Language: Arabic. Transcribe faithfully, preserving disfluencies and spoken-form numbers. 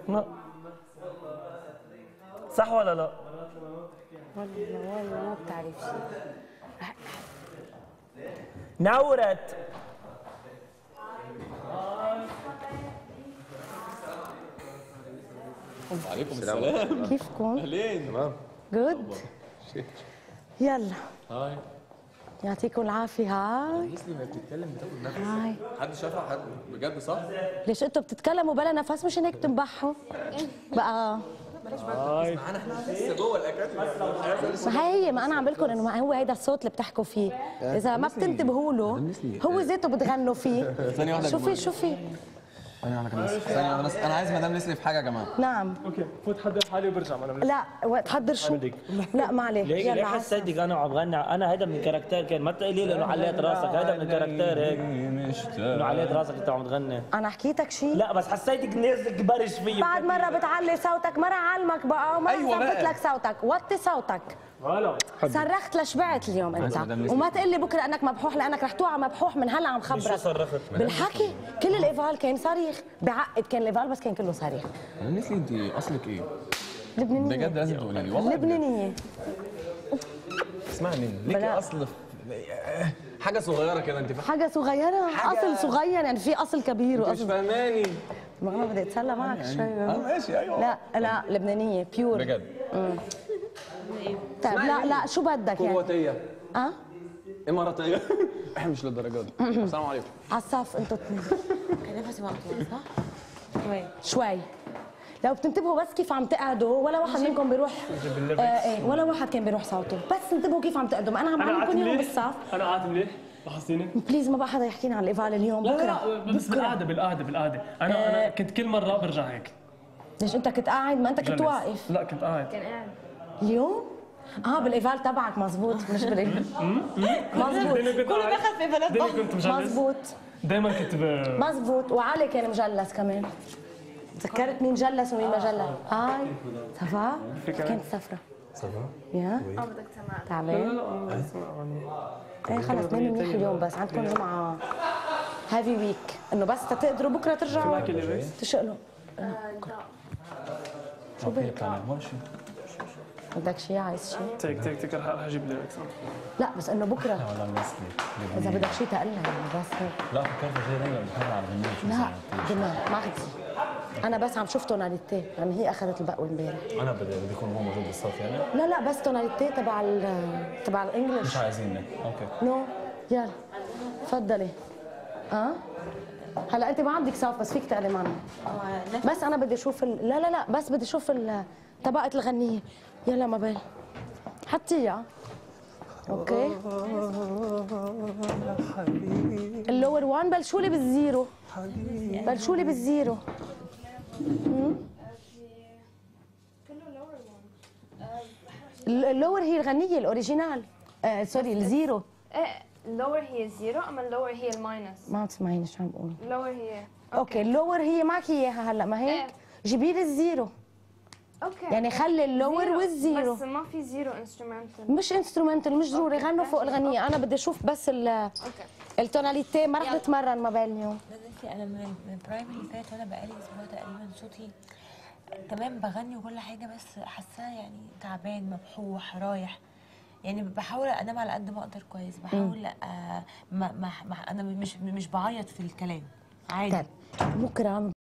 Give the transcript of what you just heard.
لا صح ولا لا؟ والله والله ما بتعرف شيء. نورت. وعليكم السلام. كيفكم؟ اهلين. تمام. جود. يلا. هاي. يعطيكم العافية. هاي. مسلم هي بتتكلم بتاخد نفس. هاي. حد شافها حد بجد صح؟ ليش انتوا بتتكلموا بلا نفس؟ مش هيك بتنبحوا بقى. هاي. معانا احنا لسه جوه الاكاديمي. ما هي هي ما انا عم بقول لكم انه هو هيدا الصوت اللي بتحكوا فيه، اذا ما بتنتبهوا له هو ذاته بتغنوا فيه. ثانية واحدة. شوفي شوفي ثانية واحدة كمان. ثانية واحدة بس انا عايز مدام نسري في حاجة يا جماعة. نعم. اوكي فوت حضر حالي وبرجع مدام. لا تحضر شو؟ لا ما عليك. ليه ليه يلا حسيتك انا عم بغني؟ انا هيدا من الكاركتير كان، ما تقولي لي انه عليت راسك، هيدا من الكاركتير هيك انه عليت راسك انت عم تغني. انا حكيتك شيء؟ لا بس حسيتك نازلك برش فيي. بعد مرة بتعلي صوتك، مرة علمك بقى ومرة أيوة ظبط بقى. لك صوتك، وطي صوتك. هلا صرخت لشبعت اليوم انت، وما تقول لي بكره انك مبحوح لانك رح توعى مبحوح من هلا عم خبرك. شو صرخت؟ بالحكي كل الايفال كان صريخ، بعقد كان الايفال بس كان كله صريخ. مدام نسري انت اصلك ايه؟ لبنانية. بجد لازم تقولي لي والله. لبنانية. اسمعني ليكي اصل حاجة صغيرة كده انت فاهمة؟ حاجة صغيرة، حاجة... اصل صغير يعني في اصل كبير مش واصل. فاهماني. ما انا بدي اتسلى معك يعني... شوي. اه ماشي ايوه. لا لا لبنانية بيور. بجد. امم طيب لا لا شو بدك يعني؟ كويتية. اه؟ اماراتية. احنا مش للدرجة دي. السلام عليكم. على الصف انتوا اثنين. كان نفسي مقطوع صح؟ شوي شوي. لو بتنتبهوا بس كيف عم تقعدوا، ولا واحد منكم بيروح آه ايه ولا واحد كان بيروح صوته، بس انتبهوا كيف عم تقعدوا، ما انا عم بعلمكم اياهم بالصف. انا قاعد مليح لاحظتيني؟ بليز ما بقى حدا يحكينا عن الايفال اليوم. لا بكره لا بس بالقعده بالقعده بالقعده انا آه. انا كنت كل مره برجع هيك. ليش انت كنت قاعد؟ ما انت كنت واقف. لا كنت قاعد. كان قاعد اليوم؟ اه بالايفال تبعك مزبوط، مش بالايفال. مزبوط. كله دخل في بلد. دايما كنت مجلس. مزبوط دايما كنت ب... مزبوط. وعلي كان مجلس كمان. تذكرت مين جلس ومين ما جلس. هاي صفا كانت سفرة. صفا؟ يا اه بدك تسمع. تعبان؟ ايه خلص ناموا منيح اليوم، بس عندكم جمعة هافي ويك، انه بس تقدروا بكره ترجعوا تشقلوا. شو بدك؟ بدك شيء؟ عايز شيء؟ تيك تيك تيك رح اجيب لك. لا بس انه بكره اذا بدك شيء تقلنا يعني بس هيك. لا فكرت غير هي بتحب على الغنية. لا دماغ ما حدي، انا بس عم شوف توناليتي، يعني هي اخذت البقوه امبارح. انا بدي بدي يكون هو موجود بالصف يعني؟ لا لا بس توناليتي تبع ال تبع الانجليش. مش عايزينك. اوكي نو يلا تفضلي. اه هلا انت ما عندك صف بس فيك تقلي معنا. بس انا بدي اشوف ال... لا لا لا بس بدي اشوف ال... طبقه الغنيه. يلا مابيل حطيها. اوكي اللور وان بلشوا لي بالزيرو. بلشوا لي بالزيرو. اللور هي الغنيه الاوريجينال. آه سوري الزيرو. ايه اللور هي الزيرو اما اللور هي الماينس. ما تسمعيني شو عم بقول. اللور هي اوكي اللور هي معك اياها هلا ما هيك؟ جيبي لي الزيرو. اوكي يعني خلي اللور والزيرو. بس ما في زيرو انسترومنتال. مش انسترومنتال مش ضروري غنوا فوق الغنيه، انا بدي اشوف بس ال اوكي التوناليتي. ما رح نتمرن ما بين اليوم. انا من من البرايمري اللي فات وانا بقالي اسبوع تقريبا صوتي تمام بغني وكل حاجه، بس حاساه يعني تعبان مبحوح رايح، يعني بحاول انام على قد ما اقدر كويس، بحاول آه ما ما, ما انا مش مش بعيط في الكلام عادي. طيب بكره